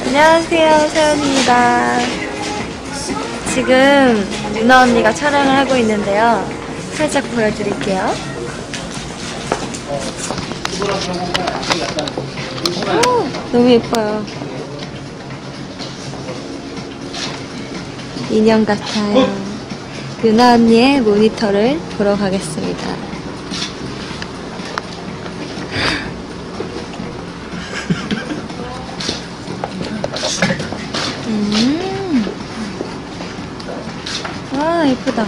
안녕하세요, 세연입니다. 지금 유나 언니가 촬영을 하고 있는데요. 살짝 보여드릴게요. 오, 너무 예뻐요. 인형 같아요. 유나 언니의 모니터를 보러 가겠습니다. 와, 예쁘다.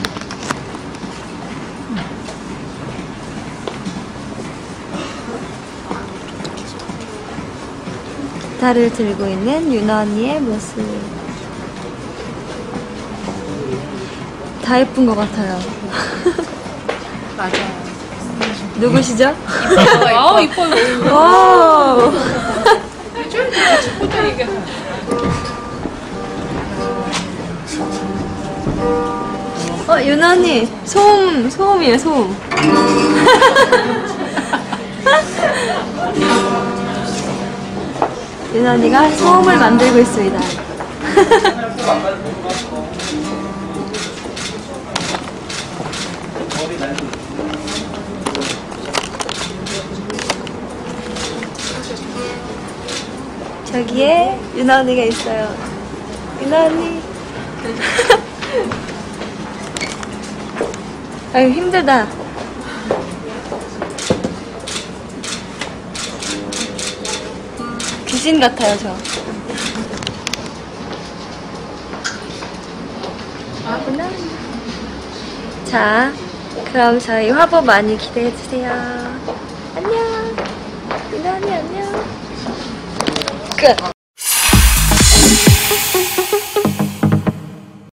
기타를 들고 있는 유나 언니의 모습. 다 예쁜 것 같아요. 맞아요. 누구시죠? 아우 이뻐요. 와우. 포토 얘기. 유나 언니 소음이에요, 소음. 유나 언니가 소음을 만들고 있습니다. 저기에 유나 언니가 있어요. 유나 언니. 아유, 힘들다. 귀신 같아요, 저. 자, 그럼 저희 화보 많이 기대해주세요. 안녕. 유나 언니, 안녕. 끝.